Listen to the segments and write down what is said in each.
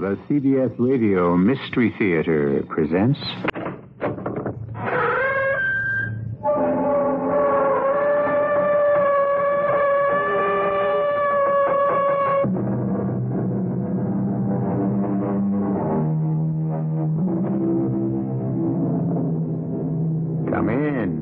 The CBS Radio Mystery Theater presents... Come in.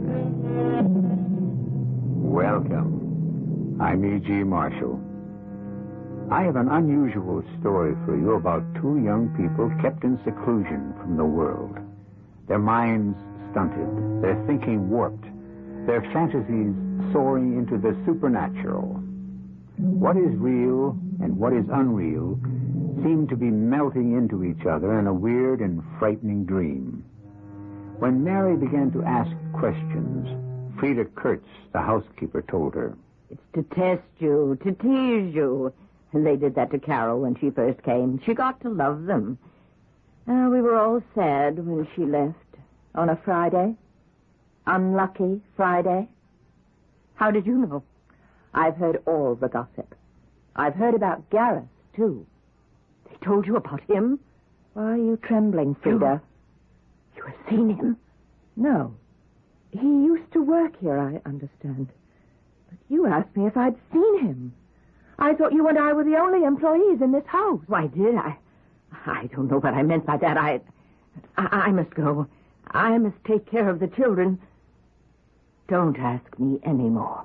Welcome. I'm E.G. Marshall. I have an unusual story for you about two young people kept in seclusion from the world. Their minds stunted, their thinking warped, their fantasies soaring into the supernatural. What is real and what is unreal seem to be melting into each other in a weird and frightening dream. When Mary began to ask questions, Frida Kurtz, the housekeeper, told her, "It's to test you, to tease you. And they did that to Carol when she first came. She got to love them. We were all sad when she left. On a Friday. Unlucky Friday. How did you know? I've heard all the gossip. I've heard about Gareth, too. They told you about him? Why are you trembling, Frida? You have seen him? No. He used to work here, I understand. But you asked me if I'd seen him. I thought you and I were the only employees in this house. Why, did I? I don't know what I meant by that. I must go. I must take care of the children. Don't ask me any more.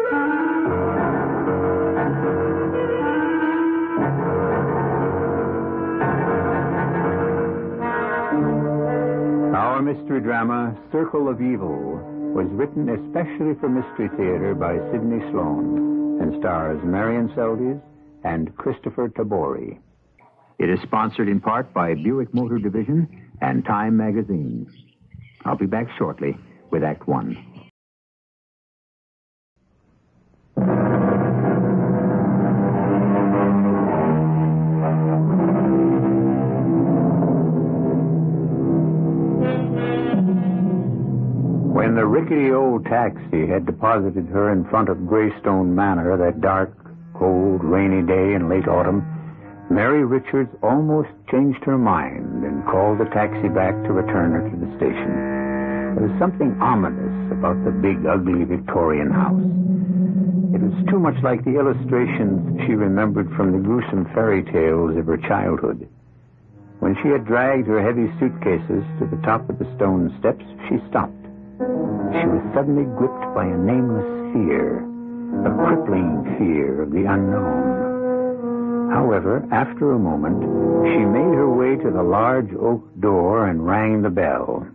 Our mystery drama, Circle of Evil, was written especially for Mystery Theater by Sidney Sloan and stars Marion Seldes and Christopher Tabori. It is sponsored in part by Buick Motor Division and Time Magazine. I'll be back shortly with Act One. When the rickety old taxi had deposited her in front of Greystone Manor that dark, cold, rainy day in late autumn, Mary Richards almost changed her mind and called the taxi back to return her to the station. There was something ominous about the big, ugly Victorian house. It was too much like the illustrations she remembered from the gruesome fairy tales of her childhood. When she had dragged her heavy suitcases to the top of the stone steps, she stopped. She was suddenly gripped by a nameless fear, a crippling fear of the unknown. However, after a moment, she made her way to the large oak door and rang the bell.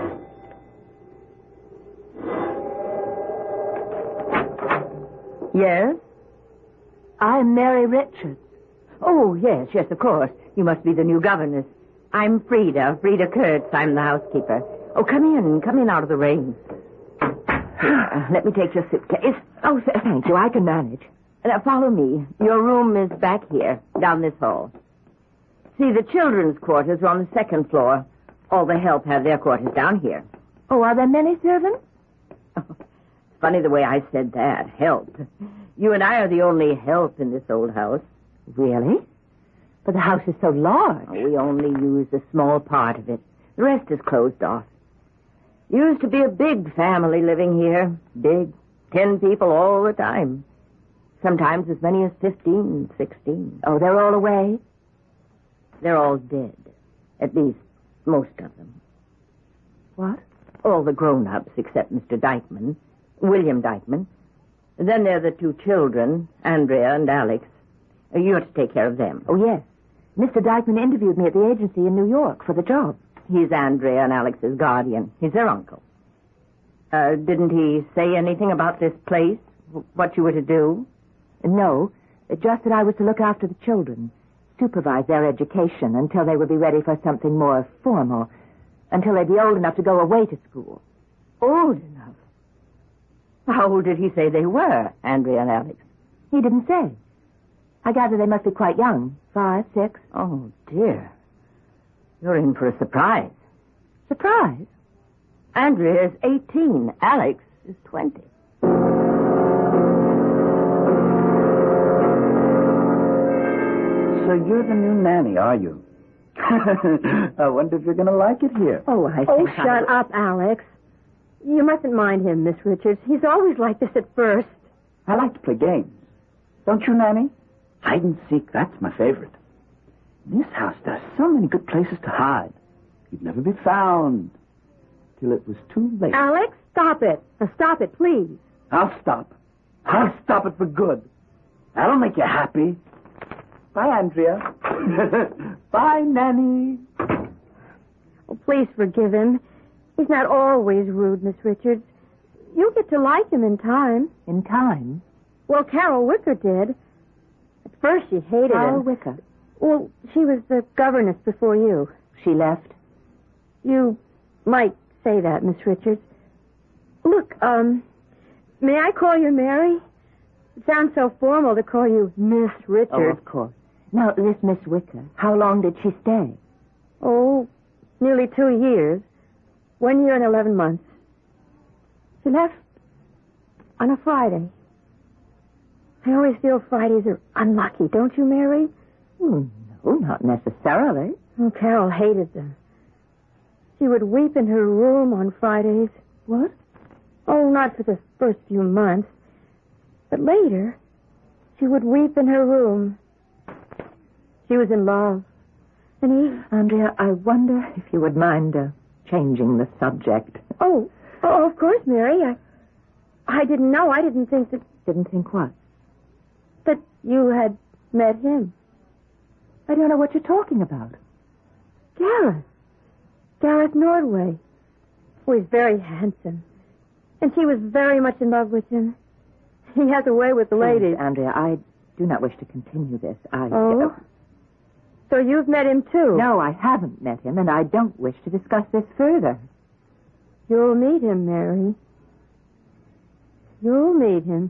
Yes? I'm Mary Richards. Oh, yes, of course. You must be the new governess. I'm Frida Kurtz. I'm the housekeeper. Oh, come in out of the rain. Here, let me take your suitcase. Oh, thank you, I can manage. Now, follow me. Your room is back here, down this hall. See, the children's quarters are on the second floor. All the help have their quarters down here. Oh, are there many servants? Oh, it's funny the way I said that, help. You and I are the only help in this old house. Really? But the house is so large. Oh, we only use a small part of it. The rest is closed off. Used to be a big family living here. Big. 10 people all the time. Sometimes as many as 15, 16. Oh, they're all away? They're all dead. At least, most of them. What? All the grown-ups except Mr. Dykeman. William Dykeman. Then there are the two children, Andrea and Alex. You have to take care of them. Oh, yes. Mr. Dykeman interviewed me at the agency in New York for the job. He's Andrea and Alex's guardian. He's their uncle. Didn't he say anything about this place? What you were to do? No, just that I was to look after the children, supervise their education until they would be ready for something more formal, until they'd be old enough to go away to school. Old enough? How old did he say they were, Andrea and Alex? He didn't say. I gather they must be quite young, 5, 6. Oh, dear. You're in for a surprise. Surprise? Andrea is 18. Alex is 20. So you're the new nanny, are you? I wonder if you're going to like it here. Oh, Shut up, Alex. You mustn't mind him, Miss Richards. He's always like this at first. I like to play games. Don't you, Nanny? Hide and seek, that's my favorite. In this house, there are so many good places to hide. You'd never be found till it was too late. Alex, stop it. Now stop it, please. I'll stop. I'll stop it for good. That'll make you happy. Bye, Andrea. Bye, Nanny. Oh, please forgive him. He's not always rude, Miss Richards. You'll get to like him in time. In time? Well, Carol Wicker did. At first she hated Carol him. Wicker? Well, she was the governess before you. She left? You might say that, Miss Richards. Look, may I call you Mary? It sounds so formal to call you Miss Richards. Oh, of course. Now, this Miss Wicker, how long did she stay? Oh, nearly 2 years. 1 year and 11 months. She left on a Friday. I always feel Fridays are unlucky, don't you, Mary? No, not necessarily. Oh, Carol hated them. She would weep in her room on Fridays. What? Oh, not for the first few months. But later, she would weep in her room. She was in love. And he... Andrea, I wonder if you would mind changing the subject. Oh, of course, Mary. I didn't know. I didn't think that... Didn't think what? That you had met him. I don't know what you're talking about. Gareth Nordway. Oh, he's very handsome. And she was very much in love with him. He has a way with the ladies. Please, Andrea, I do not wish to continue this. Oh? So you've met him, too? No, I haven't met him, and I don't wish to discuss this further. You'll meet him, Mary. You'll meet him.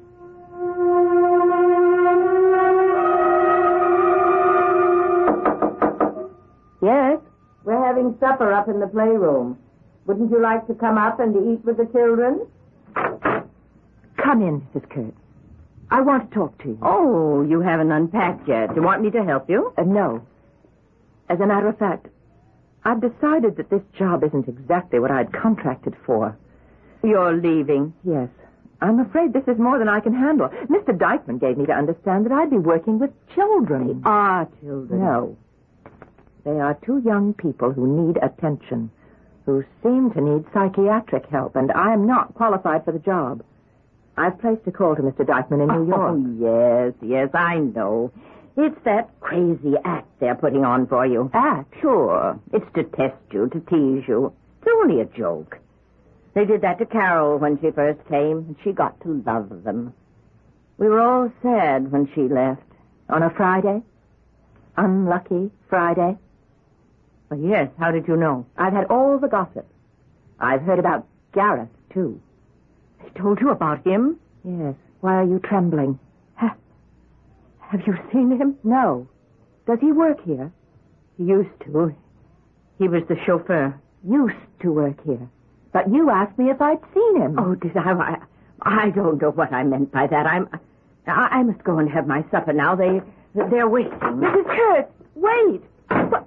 Yes, we're having supper up in the playroom. Wouldn't you like to come up and eat with the children? Come in, Mrs. Kurtz. I want to talk to you. Oh, you haven't unpacked yet. Do you want me to help you? No. As a matter of fact, I've decided that this job isn't exactly what I'd contracted for. You're leaving? Yes. I'm afraid this is more than I can handle. Mr. Dykeman gave me to understand that I'd be working with children. They are children. No. They are two young people who need attention, who seem to need psychiatric help, and I'm not qualified for the job. I've placed a call to Mr. Dykeman in New York. Oh, yes, I know. It's that crazy act they're putting on for you. Act? Sure. It's to test you, to tease you. It's only a joke. They did that to Carol when she first came, and she got to love them. We were all sad when she left. On a Friday? Unlucky Friday? Well, yes, how did you know? I've had all the gossip. I've heard about Gareth, too. They told you about him? Yes. Why are you trembling? Have you seen him? No. Does he work here? He used to. He was the chauffeur. Used to work here. But you asked me if I'd seen him. Oh, did I? I don't know what I meant by that. I must go and have my supper now. They're waiting. Mrs. Kurtz, wait. What?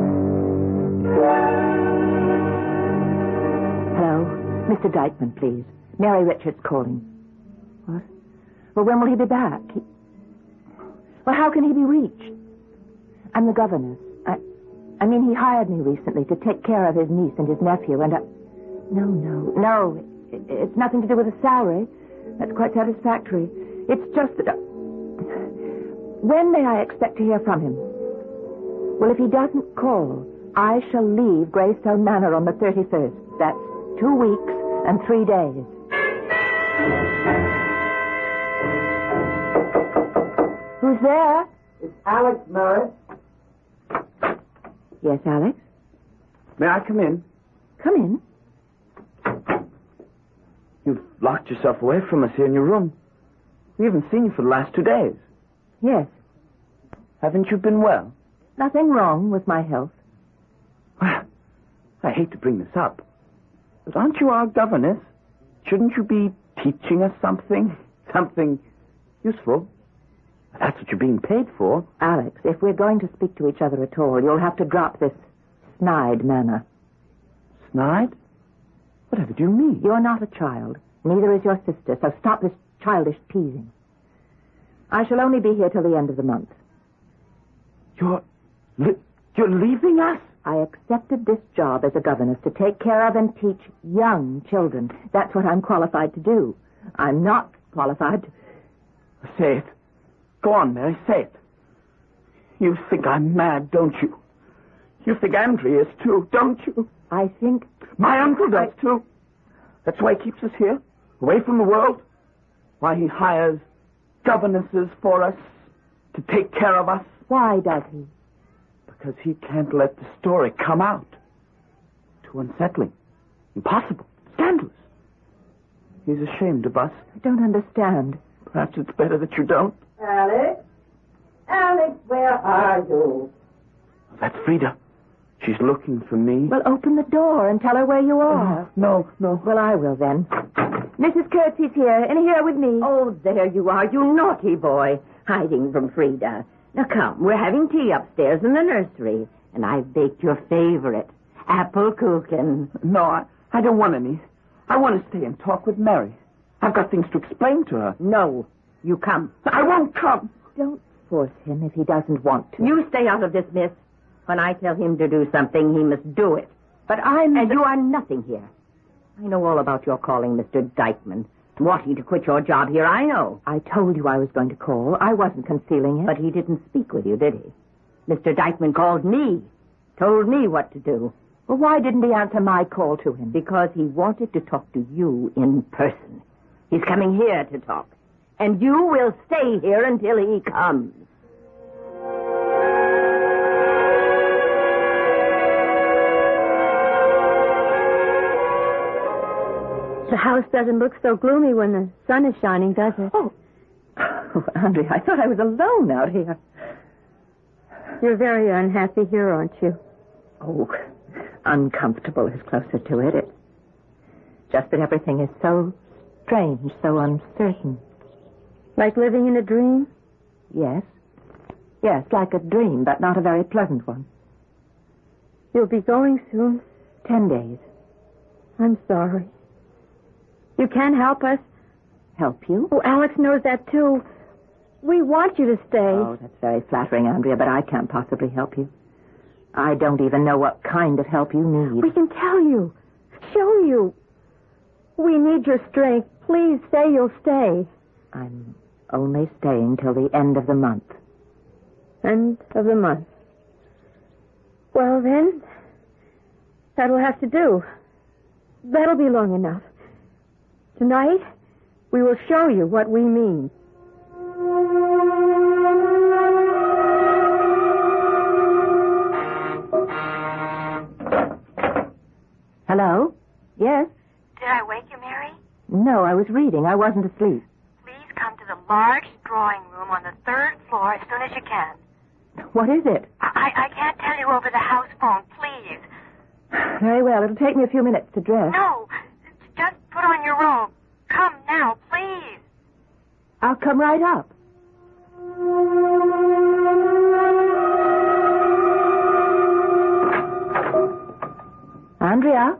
Hello? Mr. Dykeman, please. Mary Richards calling. What? Well, when will he be back? Well, how can he be reached? I'm the governess. I mean, he hired me recently to take care of his niece and his nephew, and No. It's nothing to do with the salary. That's quite satisfactory. It's just that... When may I expect to hear from him? Well, if he doesn't call, I shall leave Greystone Manor on the 31st. That's 2 weeks and 3 days. Who's there? It's Alex Morris. Yes, Alex? May I come in? Come in. You've locked yourself away from us here in your room. We haven't seen you for the last 2 days. Yes. Haven't you been well? Nothing wrong with my health. Well, I hate to bring this up, but aren't you our governess? Shouldn't you be teaching us something? Something useful? That's what you're being paid for. Alex, if we're going to speak to each other at all, you'll have to drop this snide manner. Snide? Whatever do you mean? You're not a child. Neither is your sister, so stop this childish teasing. I shall only be here till the end of the month. You're leaving us? I accepted this job as a governess to take care of and teach young children. That's what I'm qualified to do. I'm not qualified to... Say it. Go on, Mary, say it. You think I'm mad, don't you? You think Andrea is too, don't you? I think... My uncle does too. That's why he keeps us here, away from the world. Why he hires governesses for us to take care of us. Why does he? Because he can't let the story come out. Too unsettling. Impossible. Scandalous. He's ashamed of us. I don't understand. Perhaps it's better that you don't. Alex? Alex, where are you? That's Frida. She's looking for me. Well, open the door and tell her where you are. No. Well, I will then. Mrs. Curtsey's here, and here with me. Oh, there you are, you naughty boy, hiding from Frida. Now come, we're having tea upstairs in the nursery, and I've baked your favorite, apple kuchen. No, I don't want any. I want to stay and talk with Mary. I've got things to explain to her. No, you come. I won't come. Don't force him if he doesn't want to. You stay out of this, miss. When I tell him to do something, he must do it. But I'm... And you are nothing here. I know all about your calling Mr. Dykeman. Wanting to quit your job here, I know. I told you I was going to call. I wasn't concealing it. But he didn't speak with you, did he? Mr. Dykeman called me. Told me what to do. Well, why didn't he answer my call to him? Because he wanted to talk to you in person. He's coming here to talk. And you will stay here until he comes. The house doesn't look so gloomy when the sun is shining, does it? Oh, Andrea, I thought I was alone out here. You're very unhappy here, aren't you? Oh, uncomfortable is closer to it. It's just that everything is so strange, so uncertain. Like living in a dream? Yes. Yes, like a dream, but not a very pleasant one. You'll be going soon. 10 days. I'm sorry. You can't help us. Help you? Oh, Alex knows that, too. We want you to stay. Oh, that's very flattering, Andrea, but I can't possibly help you. I don't even know what kind of help you need. We can tell you. Show you. We need your strength. Please say you'll stay. I'm only staying till the end of the month. End of the month. Well, then, that'll have to do. That'll be long enough. Tonight, we will show you what we mean. Hello? Yes? Did I wake you, Mary? No, I was reading. I wasn't asleep. Please come to the large drawing room on the 3rd floor as soon as you can. What is it? I can't tell you over the house phone, please. Very well. It'll take me a few minutes to dress. No, just put on your robe. Come now, please. I'll come right up. Andrea?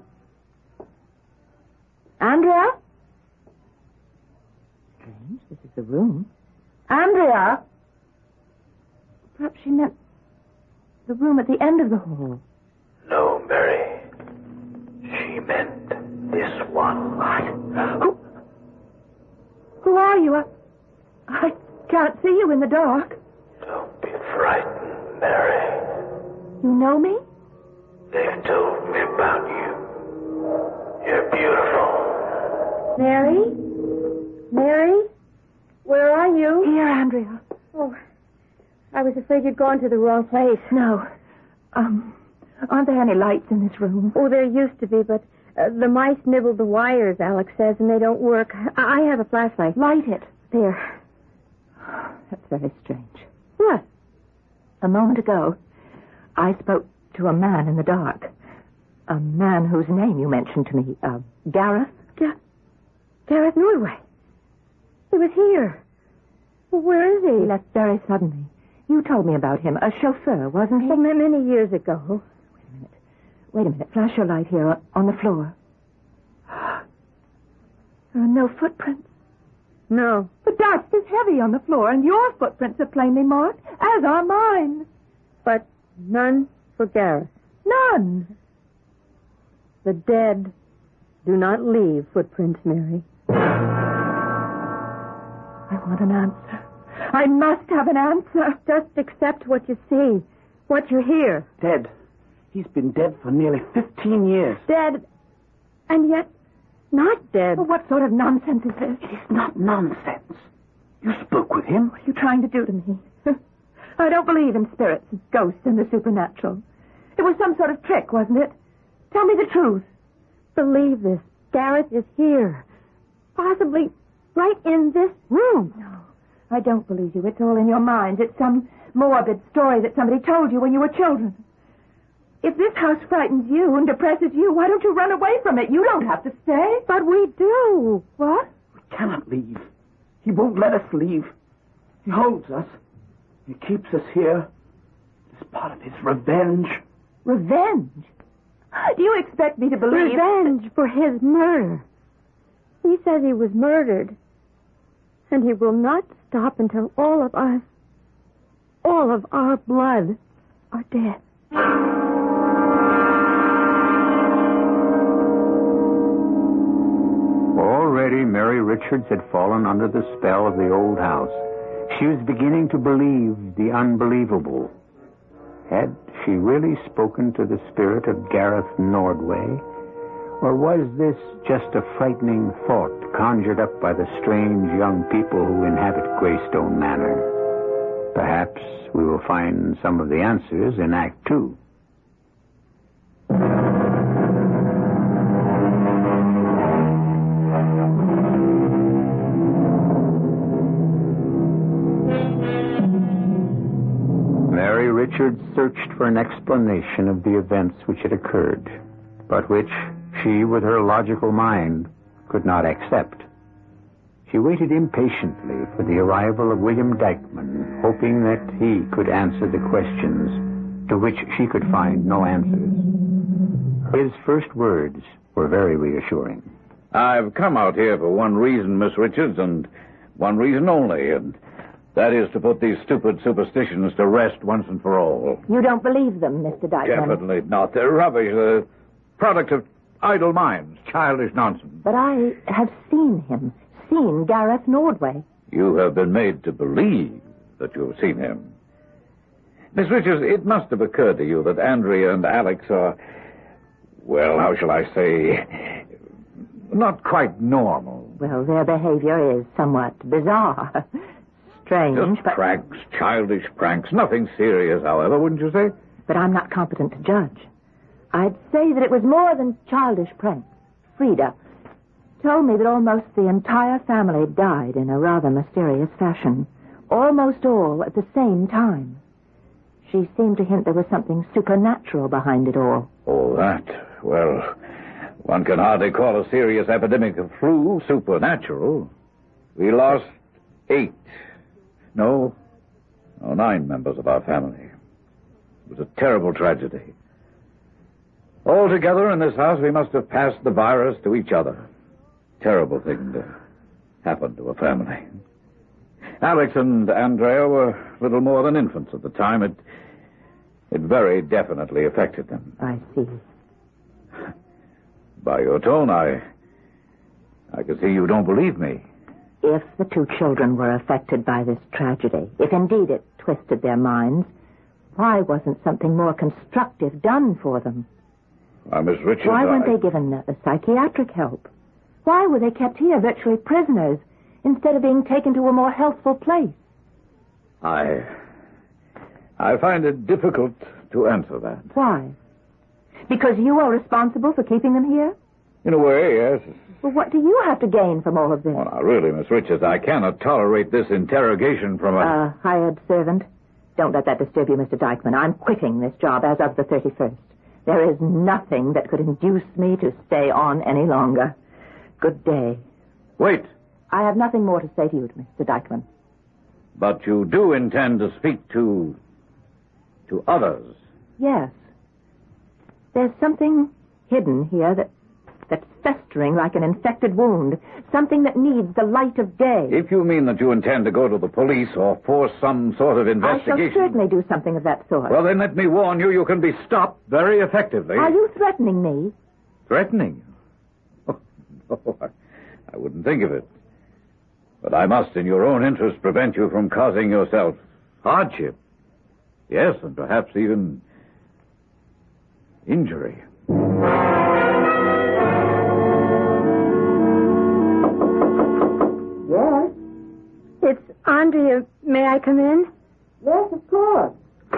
Andrea? Strange. This is the room. Andrea? Perhaps she meant the room at the end of the hall. No, Mary. She meant this one. What? Who are you? I can't see you in the dark. Don't be frightened, Mary. You know me? They've told me about you. You're beautiful. Mary? Mary? Where are you? Here, Andrea. Oh, I was afraid you'd gone to the wrong place. No. Aren't there any lights in this room? Oh, there used to be, but the mice nibbled the wires, Alex says, and they don't work. I have a flashlight. Light it. There. That's very strange. What? A moment ago, I spoke to a man in the dark. A man whose name you mentioned to me. Gareth? Gareth Norway. He was here. Well, where is he? He left very suddenly. You told me about him. A chauffeur, wasn't he? Well, many years ago. Wait a minute. Flash your light here on the floor. There are no footprints. No. The dust is heavy on the floor, and your footprints are plainly marked, as are mine. But none for Gareth. None. The dead do not leave footprints, Mary. I want an answer. I must have an answer. Just accept what you see, what you hear. Dead. He's been dead for nearly 15 years. Dead, and yet not dead. Well, what sort of nonsense is this? It is not nonsense. You spoke with him. What are you trying to do to me? I don't believe in spirits, ghosts, and the supernatural. It was some sort of trick, wasn't it? Tell me the truth. Believe this. Gareth is here. Possibly right in this room. No, I don't believe you. It's all in your mind. It's some morbid story that somebody told you when you were children. If this house frightens you and depresses you, why don't you run away from it? You don't have to stay. But we do. What? We cannot leave. He won't let us leave. He holds us. He keeps us here. It's part of his revenge. Revenge? Do you expect me to believe... Revenge for his murder. He says he was murdered. And he will not stop until all of us, all of our blood, are dead. Already Mary Richards had fallen under the spell of the old house. She was beginning to believe the unbelievable. Had she really spoken to the spirit of Gareth Nordway? Or was this just a frightening thought conjured up by the strange young people who inhabit Greystone Manor? Perhaps we will find some of the answers in Act 2. Mary Richards searched for an explanation of the events which had occurred, but which she, with her logical mind, could not accept. She waited impatiently for the arrival of William Dykeman, hoping that he could answer the questions to which she could find no answers. His first words were very reassuring. I've come out here for one reason, Miss Richards, and one reason only, and that is to put these stupid superstitions to rest once and for all. You don't believe them, Mr. Dykeman? Definitely not. They're rubbish. The product of idle minds, childish nonsense. But I have seen him, seen Gareth Nordway. You have been made to believe that you've seen him. Miss Richards, it must have occurred to you that Andrea and Alex are, well, how shall I say, not quite normal. Well, their behavior is somewhat bizarre. Strange, Just pranks, childish pranks. Nothing serious, however, wouldn't you say? But I'm not competent to judge. I'd say that it was more than childish pranks. Frida told me that almost the entire family died in a rather mysterious fashion. Almost all at the same time. She seemed to hint there was something supernatural behind it all. Oh, that? Well, one can hardly call a serious epidemic of flu supernatural. We lost 9 members of our family. It was a terrible tragedy. Altogether in this house, we must have passed the virus to each other. Terrible thing to happen to a family. Alex and Andrea were little more than infants at the time. It very definitely affected them. I see. By your tone, I can see you don't believe me. If the 2 children were affected by this tragedy, if indeed it twisted their minds, why wasn't something more constructive done for them? Miss Richards, why weren't they given a psychiatric help? Why were they kept here, virtually prisoners, instead of being taken to a more healthful place? I find it difficult to answer that. Why? Because you are responsible for keeping them here? In a way, yes. Well, what do you have to gain from all of this? Well, now, really, Miss Richards, I cannot tolerate this interrogation from a hired servant. Don't let that disturb you, Mr. Dykeman. I'm quitting this job as of the 31st. There is nothing that could induce me to stay on any longer. Good day. Wait. I have nothing more to say to you, Mr. Dykeman. But you do intend to speak to others? Yes. There's something hidden here that's festering like an infected wound. Something that needs the light of day. If you mean that you intend to go to the police or force some sort of investigation... I shall certainly do something of that sort. Well, then let me warn you, you can be stopped very effectively. Are you threatening me? Threatening? Oh, no, I wouldn't think of it. But I must, in your own interest, prevent you from causing yourself hardship. Yes, and perhaps even injury. Yes? It's Andrea. May I come in? Yes, of course.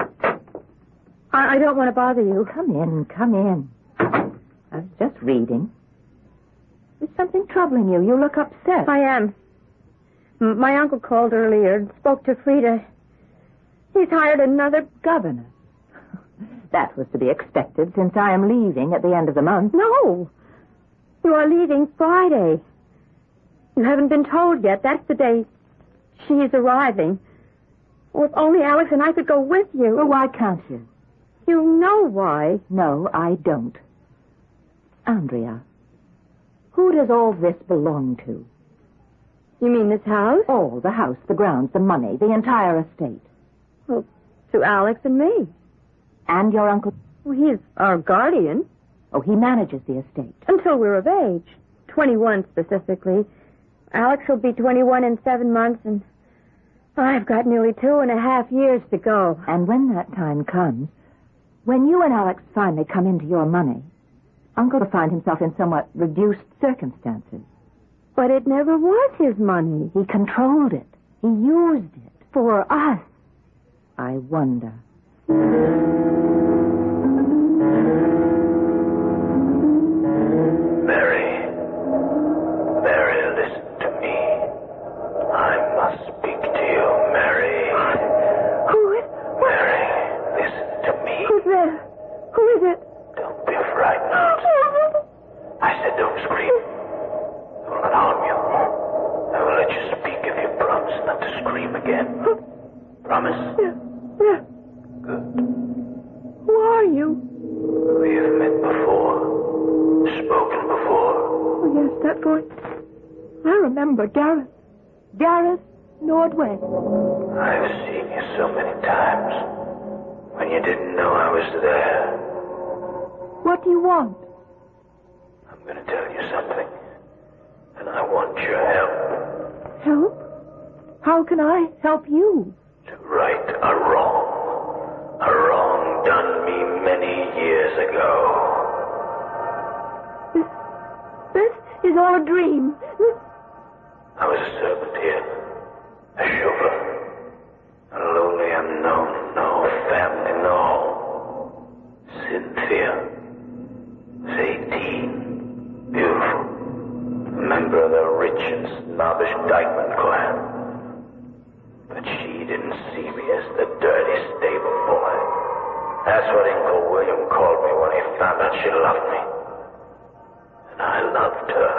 I don't want to bother you. Come in. I was just reading. Is something troubling you? You look upset. I am. My uncle called earlier and spoke to Frida. He's hired another governor. That was to be expected since I am leaving at the end of the month. No. You are leaving Friday. You haven't been told yet. That's the day she's arriving. Oh, if only Alex and I could go with you. Well, why can't you? You know why. No, I don't. Andrea, who does all this belong to? You mean this house? All, the house, the grounds, the money, the entire estate. Well, to Alex and me. And your uncle? Well, he's our guardian. Oh, he manages the estate. Until we're of age. 21 specifically. Alex will be 21 in 7 months, and I've got nearly 2.5 years to go. And when that time comes, when you and Alex finally come into your money, Uncle will find himself in somewhat reduced circumstances. But it never was his money. He controlled it. He used it. For us. I wonder. Mary, listen to me. I must speak to you, Mary. Mary, listen to me. Who's there? Who is it? Don't be frightened. I said don't scream. I will not harm you. I will let you speak if you promise not to scream again. Promise? Yeah. Good. Who are you? We have met before. Spoken before. Oh, yes, that voice. I remember Gareth. Gareth Nordway. I've seen you so many times. When you didn't know I was there. What do you want? I'm going to tell you something. And I want your help. Help? How can I help you? To right a wrong. A wrong done me many years ago. This is all a dream. I was a servant here. A chauffeur. A lonely unknown. No family, no home. Cynthia. Was 18. Beautiful. A member of the rich and snobbish Dykeman clan. But she didn't see me as the dirty stable boy. That's what Uncle William called me when he found out she loved me. And I loved her.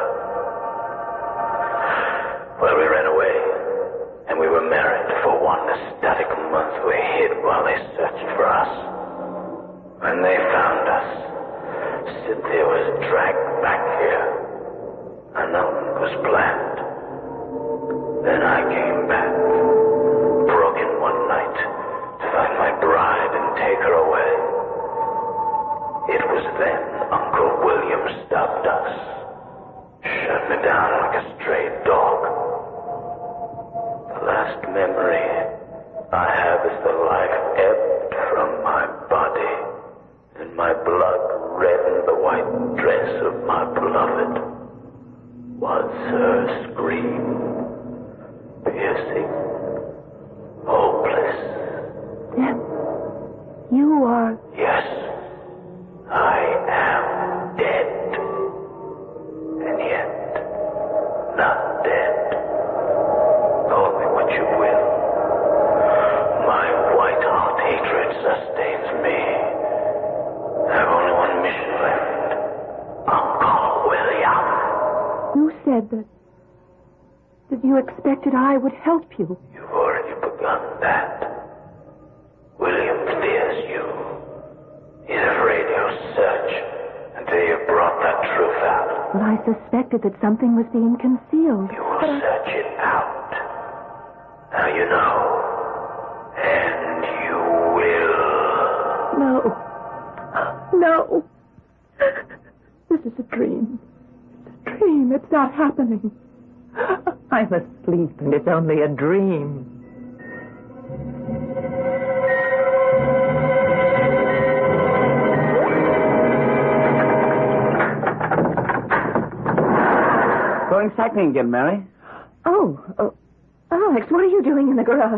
Well, we ran away. And we were married for one ecstatic month. We hid while they searched for us. When they found us, Cynthia was dragged back here. And nothing was planned. Then I came back. Broke in one night to find my bride and take her away. It was then Uncle William stopped us. Shut me down like a stray dog. The last memory I have is the life ebbed from my body, and my blood reddened the white dress of my beloved. Was her scream piercing, hopeless? Then you are... Yes, I am dead. And yet, not dead. Call me what you will. My white-hot hatred sustains me. I have only one mission left. Uncle William. You said that you expected I would help you. You've already put that. William fears you. He's afraid you'll search until you've brought that truth out. Well, I suspected that something was being concealed. You will search it out. Now you know. And you will. No. No. This is a dream. It's a dream. It's not happening. I'm asleep, and it's only a dream. Going cycling again, Mary? Oh, Alex, what are you doing in the garage?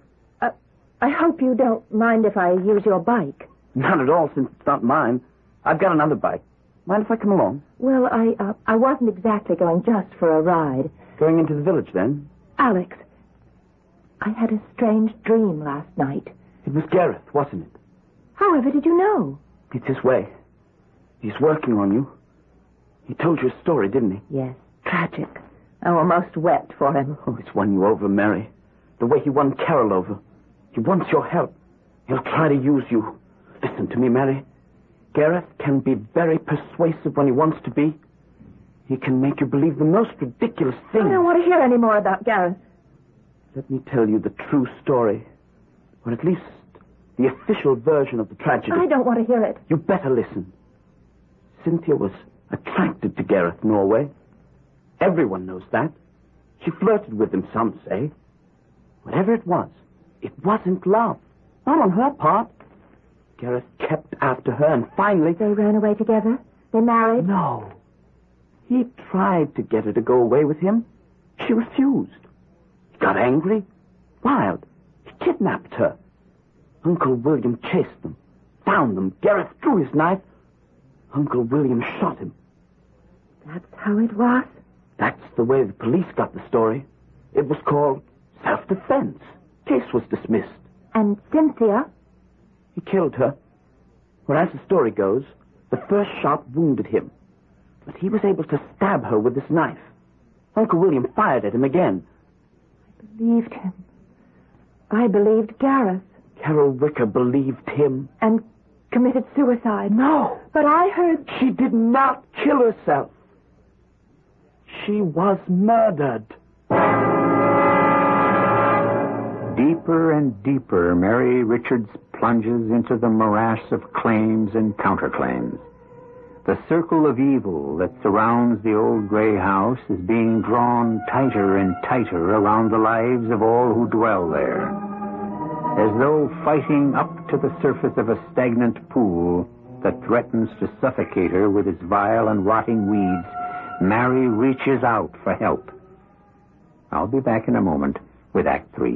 I hope you don't mind if I use your bike. Not at all, since it's not mine. I've got another bike. Mind if I come along? Well, I wasn't exactly going just for a ride. Going into the village, then? Alex, I had a strange dream last night. It was Gareth, wasn't it? However did you know? It's his way. He's working on you. He told you a story, didn't he? Yes, tragic. I almost wept for him. Oh, he's won you over, Mary. The way he won Carol over. He wants your help. He'll try to use you. Listen to me, Mary. Gareth can be very persuasive when he wants to be. He can make you believe the most ridiculous things. I don't want to hear any more about Gareth. Let me tell you the true story. Or at least the official version of the tragedy. I don't want to hear it. You better listen. Cynthia was attracted to Gareth Norway. Everyone knows that. She flirted with him, some say. Whatever it wasn't love. Not on her part. Gareth kept after her, and finally... They ran away together? They married? No. He tried to get her to go away with him. She refused. He got angry, wild. He kidnapped her. Uncle William chased them, found them. Gareth drew his knife. Uncle William shot him. That's how it was? That's the way the police got the story. It was called self-defense. Case was dismissed. And Cynthia? He killed her. Well, as the story goes, the first shot wounded him. But he was able to stab her with his knife. Uncle William fired at him again. I believed him. I believed Gareth. Carol Wicker believed him. And committed suicide. No. But I heard... She did not kill herself. She was murdered. Deeper and deeper, Mary Richards plunges into the morass of claims and counterclaims. The circle of evil that surrounds the old gray house is being drawn tighter and tighter around the lives of all who dwell there. As though fighting up to the surface of a stagnant pool that threatens to suffocate her with its vile and rotting weeds, Mary reaches out for help. I'll be back in a moment with Act 3.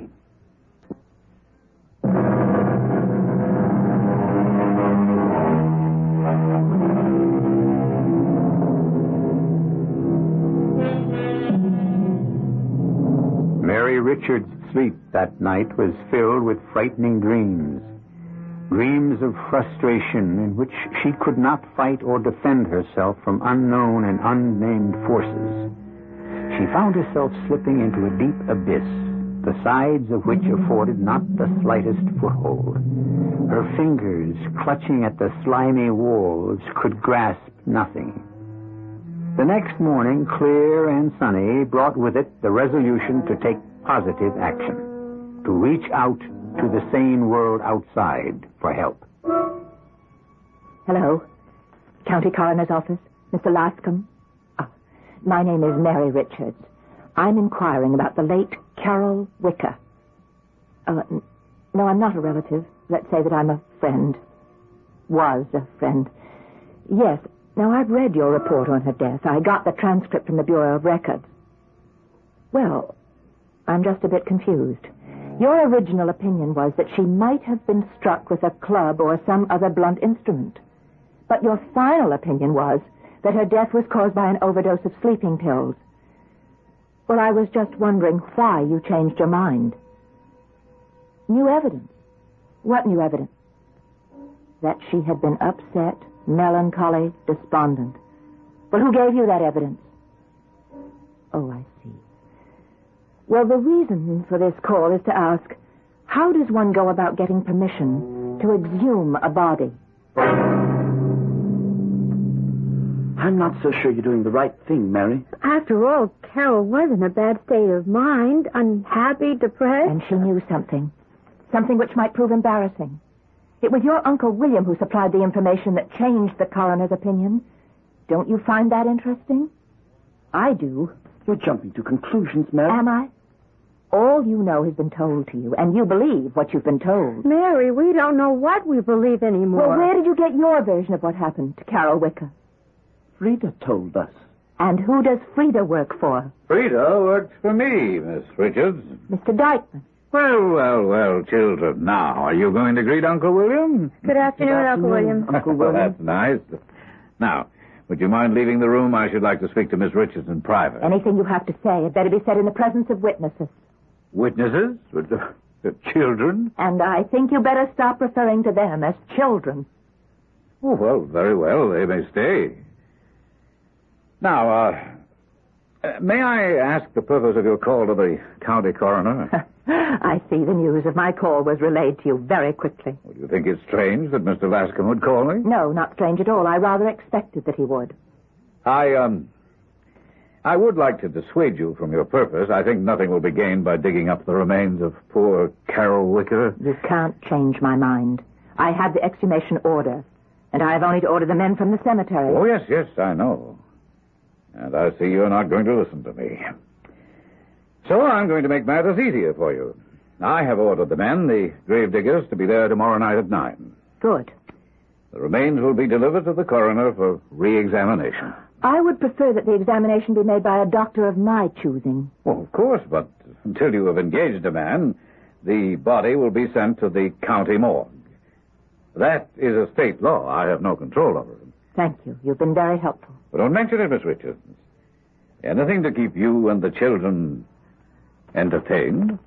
Mary Richards' sleep that night was filled with frightening dreams. Dreams of frustration in which she could not fight or defend herself from unknown and unnamed forces. She found herself slipping into a deep abyss, the sides of which afforded not the slightest foothold. Her fingers, clutching at the slimy walls, could grasp nothing. The next morning, clear and sunny, brought with it the resolution to take positive action, to reach out to the sane world outside for help. Hello. County Coroner's Office. Mr. Lascombe. Oh, my name is Mary Richards. I'm inquiring about the late Carol Wicker. No, I'm not a relative. Let's say that I'm a friend. Was a friend. Yes. Now, I've read your report on her death. I got the transcript from the Bureau of Records. Well, I'm just a bit confused. Your original opinion was that she might have been struck with a club or some other blunt instrument. But your final opinion was that her death was caused by an overdose of sleeping pills. Well, I was just wondering why you changed your mind. New evidence. What new evidence? That she had been upset, melancholy, despondent. Well, who gave you that evidence? Oh, I see. Well, the reason for this call is to ask, How does one go about getting permission to exhume a body? I'm not so sure you're doing the right thing, Mary. After all, Carol was in a bad state of mind, unhappy, depressed. And she knew something. Something which might prove embarrassing. It was your Uncle William who supplied the information that changed the coroner's opinion. Don't you find that interesting? I do. You're jumping to conclusions, Mary. Am I? All you know has been told to you, and you believe what you've been told. Mary, we don't know what we believe anymore. Well, where did you get your version of what happened to Carol Wicker? Frida told us. And who does Frida work for? Frida works for me, Miss Richards. Mr. Dykeman. Well, children. Now, are you going to greet Uncle William? Good afternoon, Uncle William. Uncle William. That's nice. Now, would you mind leaving the room? I should like to speak to Miss Richards in private. Anything you have to say had better be said in the presence of witnesses. Witnesses? The children? And I think you better stop referring to them as children. Oh, well, very well. They may stay. Now, may I ask the purpose of your call to the county coroner? I see the news of my call was relayed to you very quickly. Well, do you think it's strange that Mr. Lascombe would call me? No, not strange at all. I rather expected that he would. I would like to dissuade you from your purpose. I think nothing will be gained by digging up the remains of poor Carol Wicker. You can't change my mind. I have the exhumation order, and I have only to order the men from the cemetery. Oh, yes, I know. And I see you're not going to listen to me. So I'm going to make matters easier for you. I have ordered the men, the gravediggers, to be there tomorrow night at 9. Good. The remains will be delivered to the coroner for re-examination. I would prefer that the examination be made by a doctor of my choosing. Well, of course, but until you have engaged a man, the body will be sent to the county morgue. That is a state law. I have no control over it. Thank you. You've been very helpful. But don't mention it, Miss Richards. Anything to keep you and the children entertained.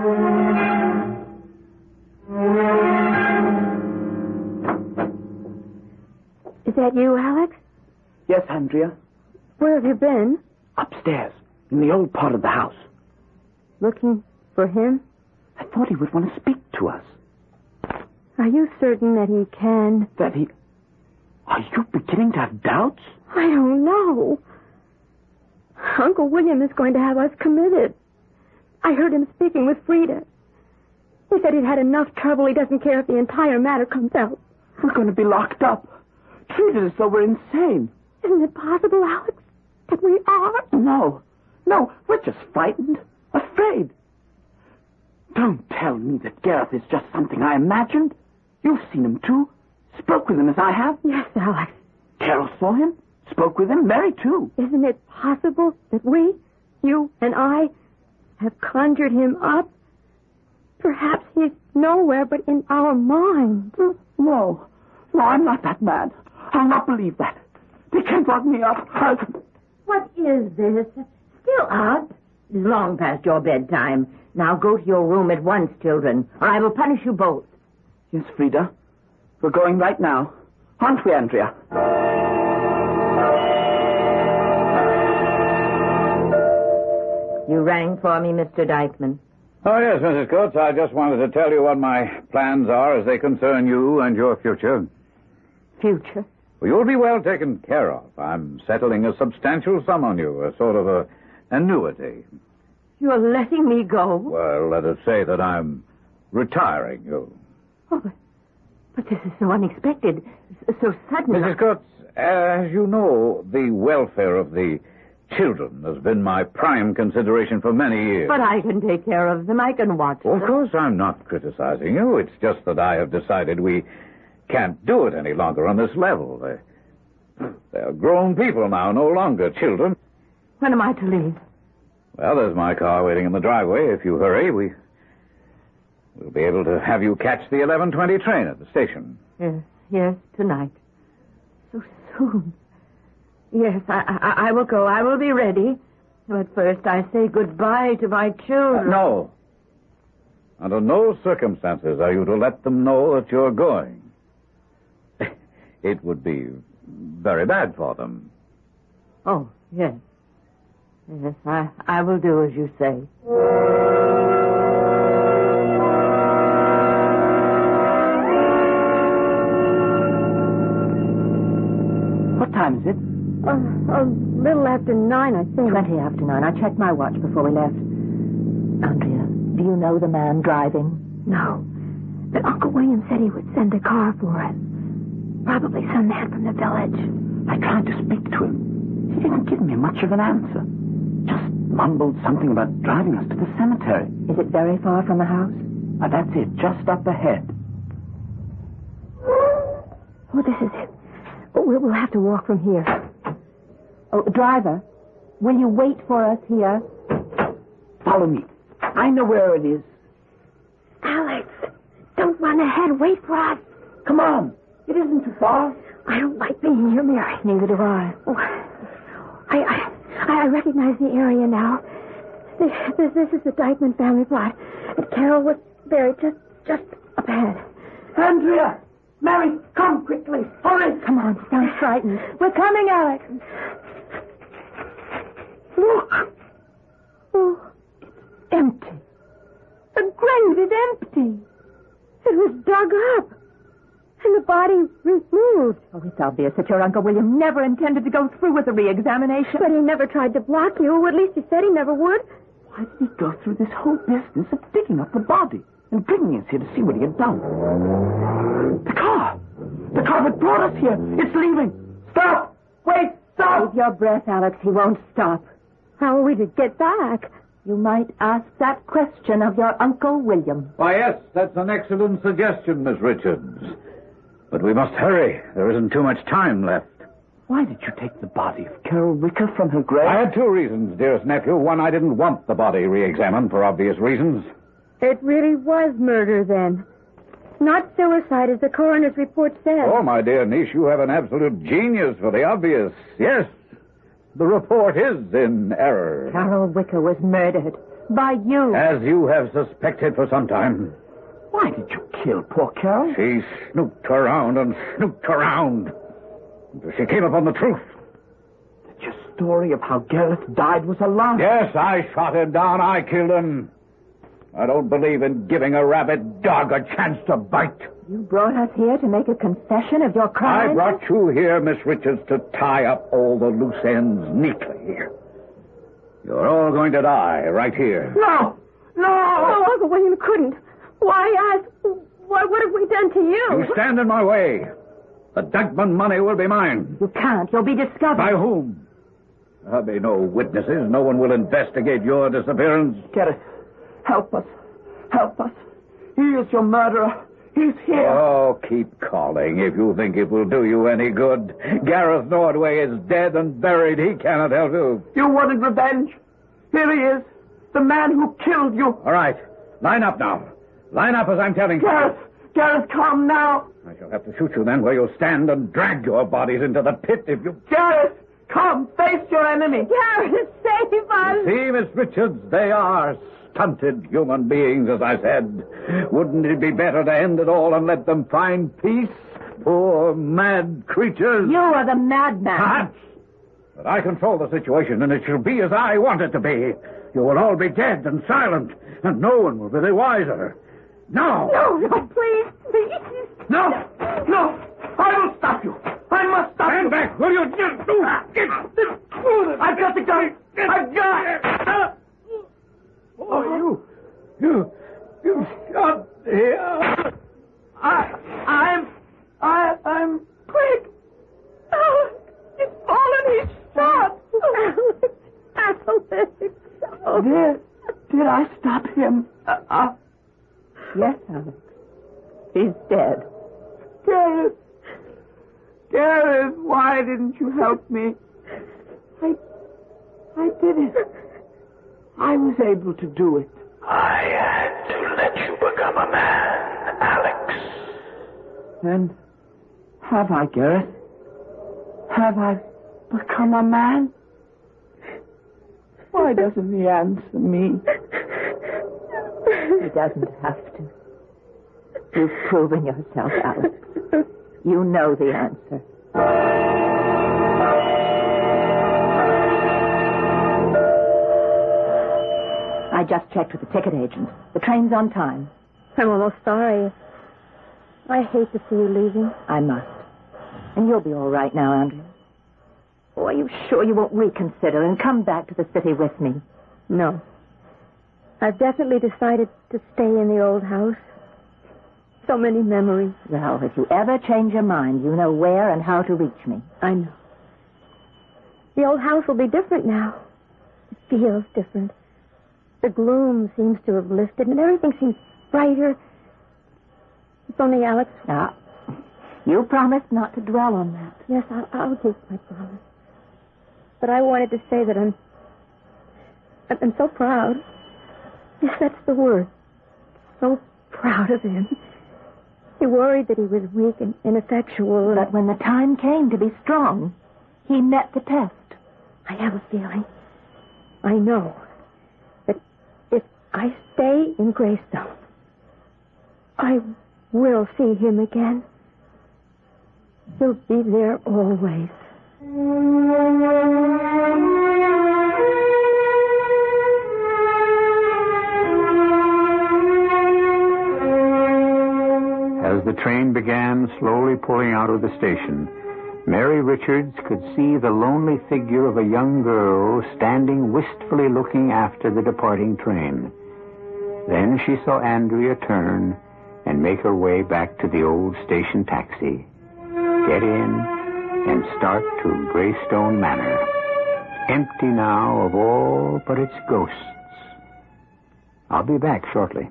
Is that you, Alex? Yes, Andrea. Where have you been? Upstairs, in the old part of the house. Looking for him? I thought he would want to speak to us. Are you certain that he can? That he... Are you beginning to have doubts? I don't know. Uncle William is going to have us committed. I heard him speaking with Frida. He said he'd had enough trouble. He doesn't care if the entire matter comes out. We're going to be locked up. Treated as though we're insane. Isn't it possible, Alex, that we are? No, we're just frightened, afraid. Don't tell me that Gareth is just something I imagined. You've seen him, too. Spoke with him as I have. Yes, Alex. Carol saw him. Spoke with him. Mary, too. Isn't it possible that we, you and I, have conjured him up? Perhaps he's nowhere but in our minds. No, I'm not that mad. I'll not believe that. They can't lock me up. What is this? Still up? It's long past your bedtime. Now go to your room at once, children, or I will punish you both. Yes, Frida. We're going right now. Aren't we, Andrea? You rang for me, Mr. Dykeman. Oh, yes, Mrs. Coates. I just wanted to tell you what my plans are as they concern you and your future. Future? Well, you'll be well taken care of. I'm settling a substantial sum on you, a sort of a annuity. You're letting me go? Well, let us say that I'm retiring you. Oh, but this is so unexpected, so sudden. Mrs. Coates, as you know, the welfare of the children has been my prime consideration for many years. But I can take care of them. I can watch them. Of course, I'm not criticizing you. It's just that I have decided we can't do it any longer on this level. They're grown people now, no longer children. When am I to leave? Well, there's my car waiting in the driveway. If you hurry, we'll be able to have you catch the 11:20 train at the station. Yes, tonight. So soon. Yes, I will go. I will be ready. But first I say goodbye to my children. No. Under no circumstances are you to let them know that you're going. It would be very bad for them. Oh, yes. Yes, I will do as you say. time is it? A little after 9, I think. 20 after 9. I checked my watch before we left. Andrea, do you know the man driving? No. But Uncle William said he would send a car for us. Probably some man from the village. I tried to speak to him. He didn't give me much of an answer. Just mumbled something about driving us to the cemetery. Is it very far from the house? That's it, just up ahead. Oh, this is it. Oh, we'll have to walk from here. Oh, driver, will you wait for us here? Follow me. I know where it is. Alex, don't run ahead. Wait for us. Come on. It isn't too far. I don't like being here, Mary. Neither do I. Oh, I recognize the area now. This is the Dykeman family plot. And Carol was buried just up ahead. Andrea! Mary, come quickly. Hurry. Come on, sound frightened. We're coming, Alex. Look. Oh, it's empty. The grave is empty. It was dug up. And the body removed. Oh, it's obvious that your Uncle William never intended to go through with the re-examination. But he never tried to block you. Or at least he said he never would. Why did he go through this whole business of digging up the body and bringing us here to see what he had done? The car! The car that brought us here! It's leaving! Stop! Wait! Stop! Keep your breath, Alex. He won't stop. How are we to get back? You might ask that question of your Uncle William. Why, yes, that's an excellent suggestion, Miss Richards. But we must hurry. There isn't too much time left. Why did you take the body of Carol Wicker from her grave? I had two reasons, dearest nephew. One, I didn't want the body re-examined for obvious reasons. It really was murder, then. Not suicide, as the coroner's report says. Oh, my dear niece, you have an absolute genius for the obvious. Yes, the report is in error. Carol Wicker was murdered by you. As you have suspected for some time. Why did you kill poor Carol? She snooped around and snooped around until she came upon the truth. That your story of how Gareth died was a lie. Yes, I shot him down. I killed him. I don't believe in giving a rabid dog a chance to bite. You brought us here to make a confession of your crime? I brought you here, Miss Richards, to tie up all the loose ends neatly. You're all going to die right here. No! No! Oh, Uncle William couldn't. Why ask? What have we done to you? You stand in my way. The Dykeman money will be mine. You can't. You'll be discovered. By whom? There'll be no witnesses. No one will investigate your disappearance. Gareth, help us. Help us. He is your murderer. He's here. Oh, keep calling if you think it will do you any good. Gareth Nordway is dead and buried. He cannot help you. You wanted revenge. Here he is. The man who killed you. All right. Line up now. Line up as I'm telling you. Gareth, come now. I shall have to shoot you then where you'll stand and drag your bodies into the pit if you... Gareth, come. Face your enemy. Gareth, save us. See, Miss Richards, they are stunted human beings, as I said. Wouldn't it be better to end it all and let them find peace? Poor, mad creatures. You are the madman. Perhaps. But I control the situation, and it shall be as I want it to be. You will all be dead and silent, and no one will be the wiser. No! No, please. No! I will stop you. I must stop you. Stand back, will you? I've got the gun. I've got it. Oh, you shot here. I'm quick. Oh, he's fallen. He's shot. Did I stop him? Yes, Alex. He's dead. Gareth, why didn't you help me? I did it. I was able to do it. I had to let you become a man, Alex. And have I, Gareth? Have I become a man? Why doesn't he answer me? He doesn't have to. You've proven yourself, Alex. You know the answer. I just checked with the ticket agent. The train's on time. I'm almost sorry. I hate to see you leaving. I must. And you'll be all right now, Andrea. Oh, are you sure you won't reconsider and come back to the city with me? No. I've definitely decided to stay in the old house. So many memories. Well, if you ever change your mind, you know where and how to reach me. I know. The old house will be different now. It feels different. The gloom seems to have lifted, and everything seems brighter. If only Alex... Now, you promised not to dwell on that. Yes, I'll keep my promise. But I wanted to say that I'm so proud. Yes, that's the word. So proud of him. He worried that he was weak and ineffectual. But when the time came to be strong, he met the test. I have a feeling. I know that if I stay in Greystone, I will see him again. He'll be there always. As the train began slowly pulling out of the station, Mary Richards could see the lonely figure of a young girl standing wistfully looking after the departing train. Then she saw Andrea turn and make her way back to the old station taxi, get in, and start to Greystone Manor, empty now of all but its ghosts. I'll be back shortly.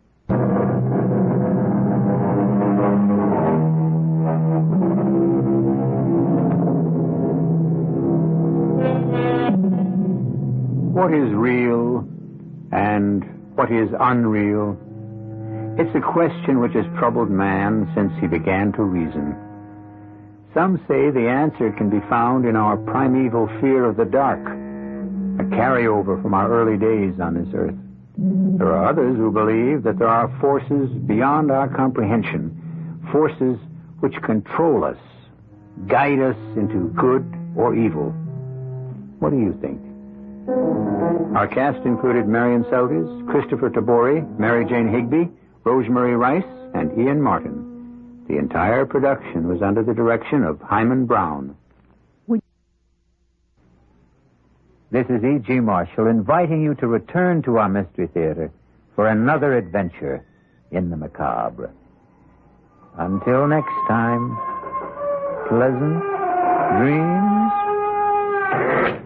What is real and what is unreal? It's a question which has troubled man since he began to reason. Some say the answer can be found in our primeval fear of the dark, a carryover from our early days on this earth. There are others who believe that there are forces beyond our comprehension, forces which control us, guide us into good or evil. What do you think? Our cast included Marion Seldes, Christopher Tabori, Mary Jane Higby, Rosemary Rice, and Ian Martin. The entire production was under the direction of Hyman Brown. This is E.G. Marshall inviting you to return to our Mystery Theater for another adventure in the macabre. Until next time, pleasant dreams.